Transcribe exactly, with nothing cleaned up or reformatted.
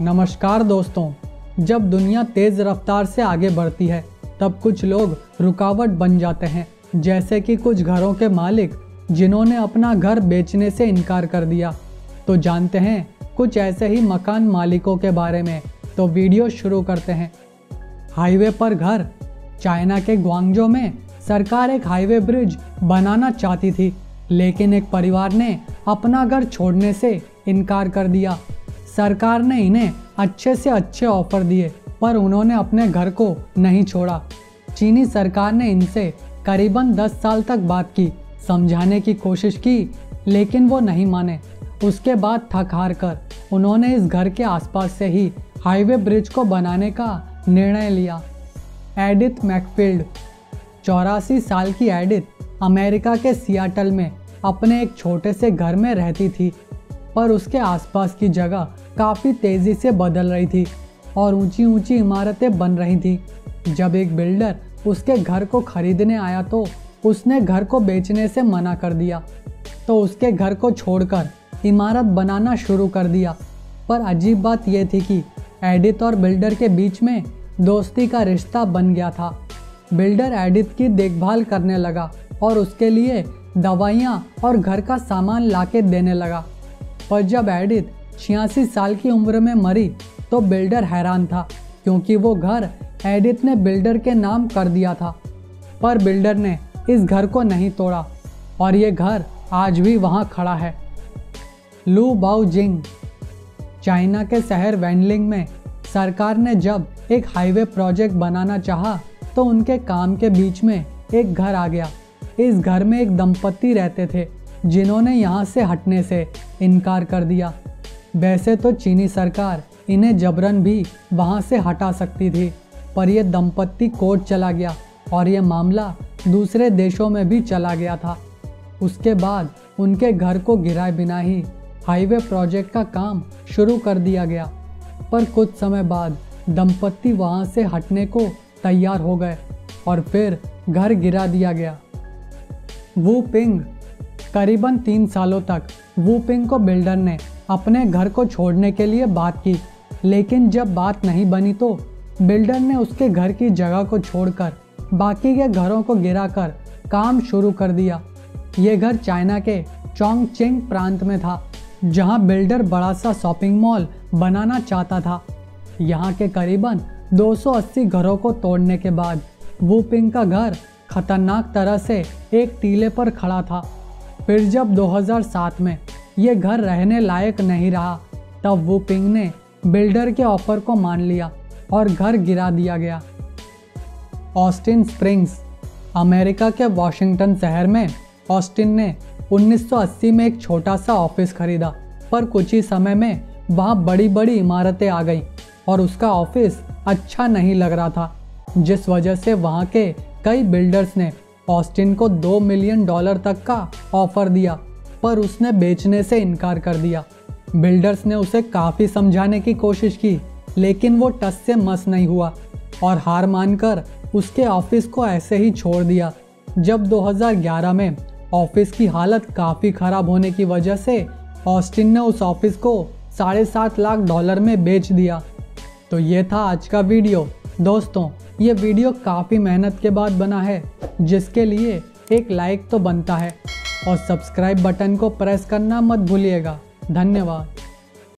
नमस्कार दोस्तों, जब दुनिया तेज़ रफ्तार से आगे बढ़ती है तब कुछ लोग रुकावट बन जाते हैं। जैसे कि कुछ घरों के मालिक जिन्होंने अपना घर बेचने से इनकार कर दिया। तो जानते हैं कुछ ऐसे ही मकान मालिकों के बारे में। तो वीडियो शुरू करते हैं। हाईवे पर घर। चाइना के ग्वांगझो में सरकार एक हाईवे ब्रिज बनाना चाहती थी, लेकिन एक परिवार ने अपना घर छोड़ने से इनकार कर दिया। सरकार ने इन्हें अच्छे से अच्छे ऑफर दिए, पर उन्होंने अपने घर को नहीं छोड़ा। चीनी सरकार ने इनसे करीबन दस साल तक बात की, समझाने की कोशिश की, लेकिन वो नहीं माने। उसके बाद थक हार कर उन्होंने इस घर के आसपास से ही हाईवे ब्रिज को बनाने का निर्णय लिया। Edith Macefield. चौरासी साल की एडिथ अमेरिका के सियाटल में अपने एक छोटे से घर में रहती थी, पर उसके आसपास की जगह काफ़ी तेज़ी से बदल रही थी और ऊंची ऊंची इमारतें बन रही थी। जब एक बिल्डर उसके घर को खरीदने आया तो उसने घर को बेचने से मना कर दिया, तो उसके घर को छोड़कर इमारत बनाना शुरू कर दिया। पर अजीब बात यह थी कि एडिथ और बिल्डर के बीच में दोस्ती का रिश्ता बन गया था। बिल्डर एडिथ की देखभाल करने लगा और उसके लिए दवाइयाँ और घर का सामान लाके देने लगा। पर जब एडिथ छियासी साल की उम्र में मरी तो बिल्डर हैरान था, क्योंकि वो घर एडिथ ने बिल्डर के नाम कर दिया था। पर बिल्डर ने इस घर को नहीं तोड़ा और ये घर आज भी वहाँ खड़ा है। लू बाओजिंग। चाइना के शहर वैनलिंग में सरकार ने जब एक हाईवे प्रोजेक्ट बनाना चाहा तो उनके काम के बीच में एक घर आ गया। इस घर में एक दंपति रहते थे जिन्होंने यहाँ से हटने से इनकार कर दिया। वैसे तो चीनी सरकार इन्हें जबरन भी वहाँ से हटा सकती थी, पर यह दंपति कोर्ट चला गया और यह मामला दूसरे देशों में भी चला गया था। उसके बाद उनके घर को गिराए बिना ही हाईवे प्रोजेक्ट का काम शुरू कर दिया गया। पर कुछ समय बाद दंपति वहाँ से हटने को तैयार हो गए और फिर घर गिरा दिया गया। Wu Ping. करीबन तीन सालों तक वू पिंग को बिल्डर ने अपने घर को छोड़ने के लिए बात की, लेकिन जब बात नहीं बनी तो बिल्डर ने उसके घर की जगह को छोड़कर बाकी के घरों को गिराकर काम शुरू कर दिया। ये घर चाइना के चोंगचेंग प्रांत में था, जहां बिल्डर बड़ा सा शॉपिंग मॉल बनाना चाहता था। यहाँ के करीबन दो सौ अस्सी घरों को तोड़ने के बाद वू पिंग का घर खतरनाक तरह से एक टीले पर खड़ा था। फिर जब दो हज़ार सात में ये घर रहने लायक नहीं रहा, तब वू पिंग ने बिल्डर के ऑफर को मान लिया और घर गिरा दिया गया। Austin Springs. अमेरिका के वॉशिंगटन शहर में ऑस्टिन ने उन्नीस सौ अस्सी में एक छोटा सा ऑफिस खरीदा, पर कुछ ही समय में वहाँ बड़ी बड़ी इमारतें आ गईं और उसका ऑफिस अच्छा नहीं लग रहा था, जिस वजह से वहाँ के कई बिल्डर्स ने ऑस्टिन को दो मिलियन डॉलर तक का ऑफर दिया, पर उसने बेचने से इनकार कर दिया। बिल्डर्स ने उसे काफ़ी समझाने की कोशिश की, लेकिन वो टस से मस नहीं हुआ और हार मानकर उसके ऑफिस को ऐसे ही छोड़ दिया। जब दो हज़ार ग्यारह में ऑफिस की हालत काफ़ी ख़राब होने की वजह से ऑस्टिन ने उस ऑफिस को साढ़े सात लाख डॉलर में बेच दिया। तो ये था आज का वीडियो। दोस्तों, ये वीडियो काफ़ी मेहनत के बाद बना है, जिसके लिए एक लाइक तो बनता है और सब्सक्राइब बटन को प्रेस करना मत भूलिएगा। धन्यवाद।